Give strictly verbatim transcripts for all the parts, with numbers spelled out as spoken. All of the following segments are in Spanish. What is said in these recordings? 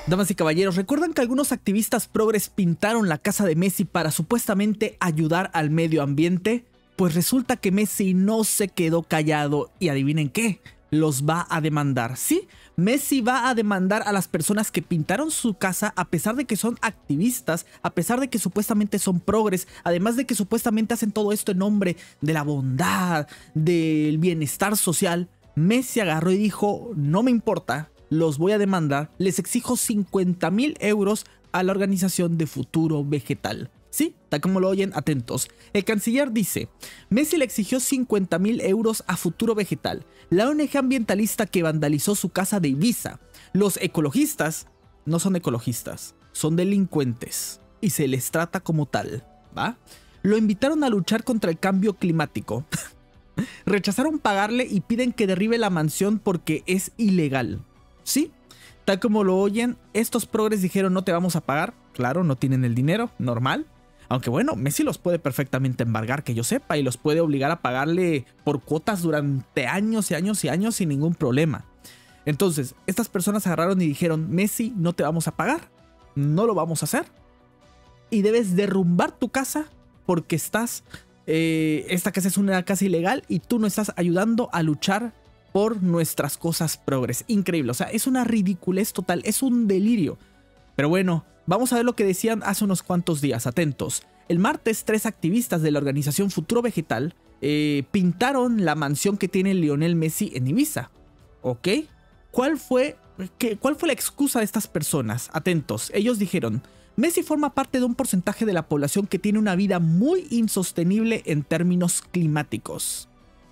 Damas y caballeros, ¿recuerdan que algunos activistas progres pintaron la casa de Messi para supuestamente ayudar al medio ambiente? Pues resulta que Messi no se quedó callado y adivinen qué, los va a demandar. Sí, Messi va a demandar a las personas que pintaron su casa a pesar de que son activistas, a pesar de que supuestamente son progres, además de que supuestamente hacen todo esto en nombre de la bondad, del bienestar social. Messi agarró y dijo, no me importa, los voy a demandar, les exijo cincuenta mil euros a la organización de Futuro Vegetal. Sí, tal como lo oyen, atentos. El canciller dice, Messi le exigió cincuenta mil euros a Futuro Vegetal, la O N G ambientalista que vandalizó su casa de Ibiza. Los ecologistas no son ecologistas, son delincuentes y se les trata como tal, ¿va? Lo invitaron a luchar contra el cambio climático. Rechazaron pagarle y piden que derribe la mansión porque es ilegal. Sí, tal como lo oyen, estos progres dijeron no te vamos a pagar. Claro, no tienen el dinero, normal. Aunque bueno, Messi los puede perfectamente embargar, que yo sepa, y los puede obligar a pagarle por cuotas durante años y años y años sin ningún problema. Entonces, estas personas agarraron y dijeron, Messi, no te vamos a pagar, no lo vamos a hacer. Y debes derrumbar tu casa porque estás, eh, esta casa es una casa ilegal y tú no estás ayudando a luchar por nuestras cosas progres. Increíble, o sea, es una ridiculez total, es un delirio. Pero bueno, vamos a ver lo que decían hace unos cuantos días, atentos. El martes, tres activistas de la organización Futuro Vegetal eh, pintaron la mansión que tiene Lionel Messi en Ibiza. ¿Ok? ¿Cuál fue, qué, ¿Cuál fue la excusa de estas personas? Atentos, ellos dijeron, Messi forma parte de un porcentaje de la población que tiene una vida muy insostenible en términos climáticos.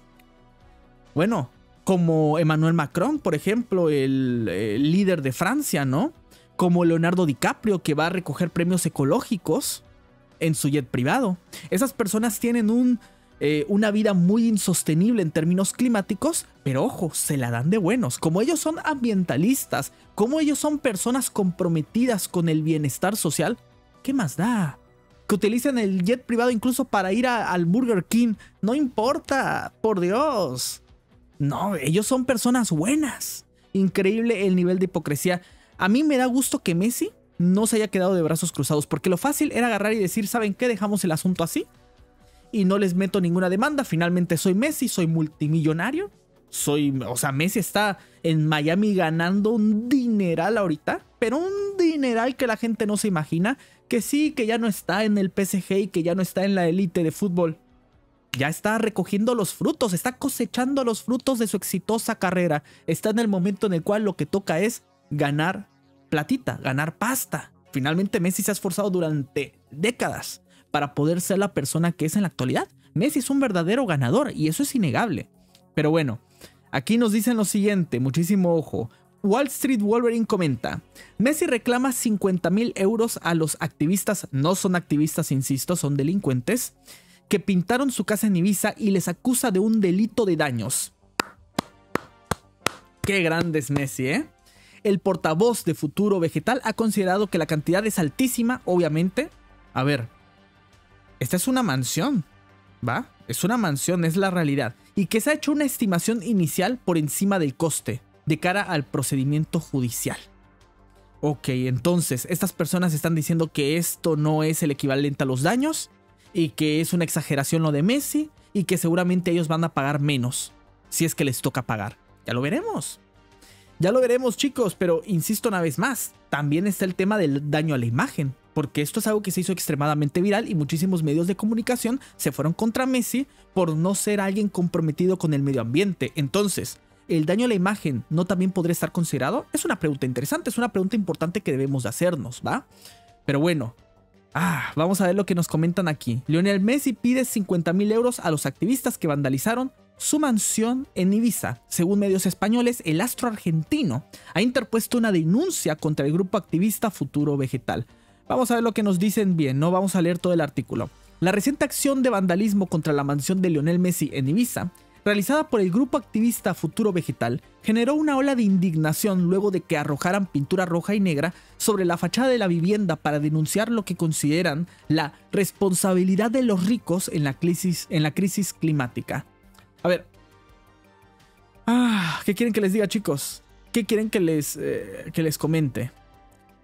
Bueno, como Emmanuel Macron, por ejemplo, el, el líder de Francia, ¿no? Como Leonardo DiCaprio, que va a recoger premios ecológicos en su jet privado. Esas personas tienen un, eh, una vida muy insostenible en términos climáticos, pero ojo, se la dan de buenos. Como ellos son ambientalistas, como ellos son personas comprometidas con el bienestar social, ¿qué más da? Que utilicen el jet privado incluso para ir a, al Burger King, no importa, por Dios. No, ellos son personas buenas. Increíble el nivel de hipocresía. A mí me da gusto que Messi no se haya quedado de brazos cruzados, porque lo fácil era agarrar y decir, ¿saben qué? Dejamos el asunto así y no les meto ninguna demanda. Finalmente soy Messi, soy multimillonario. Soy, o sea, Messi está en Miami ganando un dineral ahorita, pero un dineral que la gente no se imagina. Que sí, que ya no está en el P S G y que ya no está en la élite de fútbol. Ya está recogiendo los frutos, está cosechando los frutos de su exitosa carrera. Está en el momento en el cual lo que toca es ganar platita, ganar pasta. Finalmente Messi se ha esforzado durante décadas para poder ser la persona que es en la actualidad. Messi es un verdadero ganador y eso es innegable. Pero bueno, aquí nos dicen lo siguiente, muchísimo ojo. Wall Street Wolverine comenta, Messi reclama cincuenta mil euros a los activistas, no son activistas, insisto, son delincuentes, que pintaron su casa en Ibiza y les acusa de un delito de daños. Qué grande es Messi, ¿eh? El portavoz de Futuro Vegetal ha considerado que la cantidad es altísima, obviamente. A ver, esta es una mansión, ¿va? Es una mansión, es la realidad. Y que se ha hecho una estimación inicial por encima del coste de cara al procedimiento judicial. Ok, entonces, estas personas están diciendo que esto no es el equivalente a los daños y que es una exageración lo de Messi y que seguramente ellos van a pagar menos si es que les toca pagar. Ya lo veremos. Ya lo veremos, chicos, pero insisto una vez más, también está el tema del daño a la imagen, porque esto es algo que se hizo extremadamente viral y muchísimos medios de comunicación se fueron contra Messi por no ser alguien comprometido con el medio ambiente. Entonces, ¿el daño a la imagen no también podría estar considerado? Es una pregunta interesante, es una pregunta importante que debemos de hacernos, ¿va? Pero bueno, ah, vamos a ver lo que nos comentan aquí. Lionel Messi pide cincuenta mil euros a los activistas que vandalizaron su mansión en Ibiza. Según medios españoles, el astro argentino ha interpuesto una denuncia contra el grupo activista Futuro Vegetal. Vamos a ver lo que nos dicen bien, no vamos a leer todo el artículo. La reciente acción de vandalismo contra la mansión de Lionel Messi en Ibiza, realizada por el grupo activista Futuro Vegetal, generó una ola de indignación luego de que arrojaran pintura roja y negra sobre la fachada de la vivienda para denunciar lo que consideran la responsabilidad de los ricos en la crisis, en la crisis climática. A ver, ah, ¿qué quieren que les diga, chicos? ¿Qué quieren que les, eh, que les comente?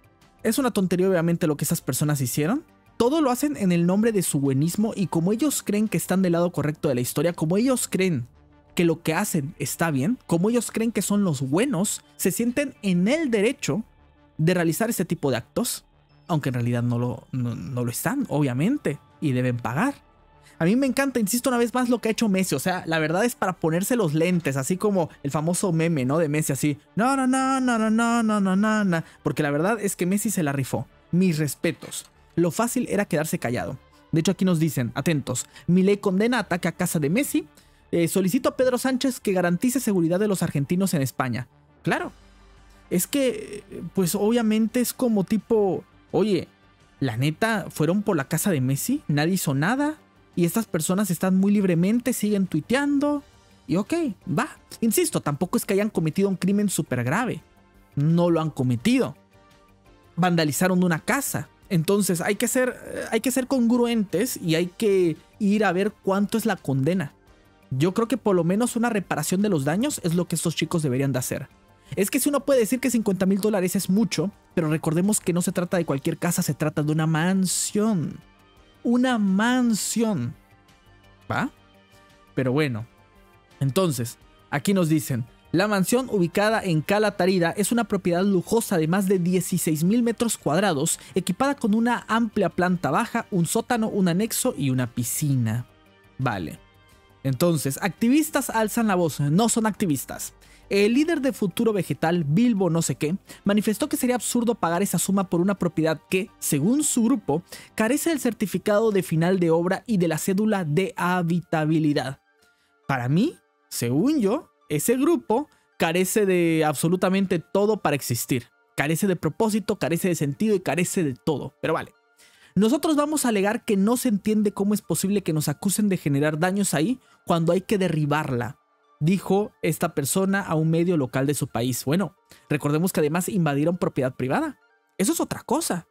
Es una tontería obviamente lo que esas personas hicieron. Todo lo hacen en el nombre de su buenismo y como ellos creen que están del lado correcto de la historia, como ellos creen que lo que hacen está bien, como ellos creen que son los buenos, se sienten en el derecho de realizar ese tipo de actos, aunque en realidad no lo, no, no lo están, obviamente, y deben pagar. A mí me encanta, insisto una vez más, lo que ha hecho Messi. O sea, la verdad es para ponerse los lentes, así como el famoso meme, ¿no? De Messi, así, no, no, no, no, no, no, no, no, no, no. Porque la verdad es que Messi se la rifó. Mis respetos. Lo fácil era quedarse callado. De hecho, aquí nos dicen, atentos, Milei condena ataque a casa de Messi. Eh, solicito a Pedro Sánchez que garantice seguridad de los argentinos en España. Claro. Es que, pues obviamente es como tipo, oye, la neta, fueron por la casa de Messi, nadie hizo nada. Y estas personas están muy libremente, siguen tuiteando. Y ok, va. Insisto, tampoco es que hayan cometido un crimen súper grave. No lo han cometido. Vandalizaron una casa. Entonces hay que ser, hay que ser congruentes y hay que ir a ver cuánto es la condena. Yo creo que por lo menos una reparación de los daños es lo que estos chicos deberían de hacer. Es que si uno puede decir que cincuenta mil dólares es mucho, pero recordemos que no se trata de cualquier casa, se trata de una mansión. Una mansión. ¿Va? Pero bueno. Entonces, aquí nos dicen, la mansión ubicada en Cala Tarida es una propiedad lujosa de más de dieciséis mil metros cuadrados, equipada con una amplia planta baja, un sótano, un anexo y una piscina. Vale. Entonces, activistas alzan la voz, no son activistas. El líder de Futuro Vegetal, Bilbo no sé qué, manifestó que sería absurdo pagar esa suma por una propiedad que, según su grupo, carece del certificado de final de obra y de la cédula de habitabilidad. Para mí, según yo, ese grupo carece de absolutamente todo para existir. Carece de propósito, carece de sentido y carece de todo. Pero vale. Nosotros vamos a alegar que no se entiende cómo es posible que nos acusen de generar daños ahí cuando hay que derribarla, dijo esta persona a un medio local de su país. Bueno, recordemos que además invadieron propiedad privada. Eso es otra cosa.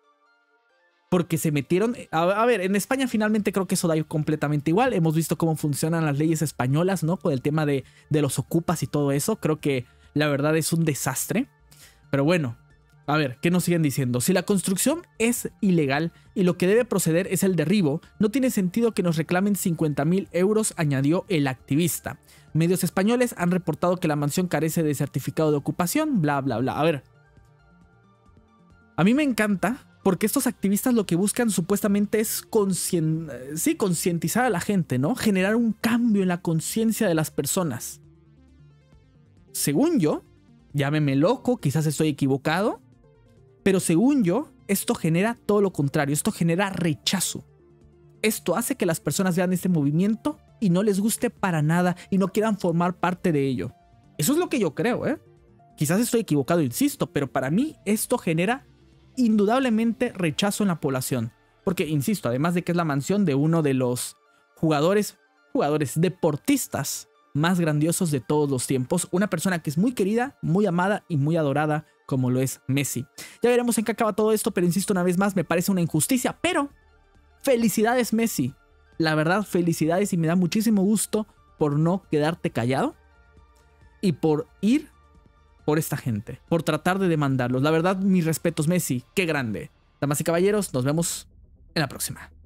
Porque se metieron... A, a ver, en España finalmente creo que eso da completamente igual. Hemos visto cómo funcionan las leyes españolas, ¿no? Con el tema de, de los ocupas y todo eso. Creo que la verdad es un desastre. Pero bueno, a ver, ¿qué nos siguen diciendo? Si la construcción es ilegal y lo que debe proceder es el derribo, no tiene sentido que nos reclamen cincuenta mil euros, añadió el activista. Medios españoles han reportado que la mansión carece de certificado de ocupación, bla, bla, bla. A ver, a mí me encanta porque estos activistas lo que buscan supuestamente es conscien... sí, concientizar a la gente, ¿no? Generar un cambio en la conciencia de las personas. Según yo, llámeme loco, quizás estoy equivocado, pero según yo, esto genera todo lo contrario, esto genera rechazo. Esto hace que las personas vean este movimiento y no les guste para nada y no quieran formar parte de ello. Eso es lo que yo creo, ¿eh? Quizás estoy equivocado, insisto, pero para mí esto genera indudablemente rechazo en la población. Porque, insisto, además de que es la mansión de uno de los jugadores, jugadores deportistas más grandiosos de todos los tiempos, una persona que es muy querida, muy amada y muy adorada como lo es Messi. Ya veremos en qué acaba todo esto, pero insisto una vez más, me parece una injusticia, pero felicidades Messi, la verdad felicidades y me da muchísimo gusto por no quedarte callado y por ir por esta gente, por tratar de demandarlos. La verdad, mis respetos Messi, qué grande. Damas y caballeros, nos vemos en la próxima.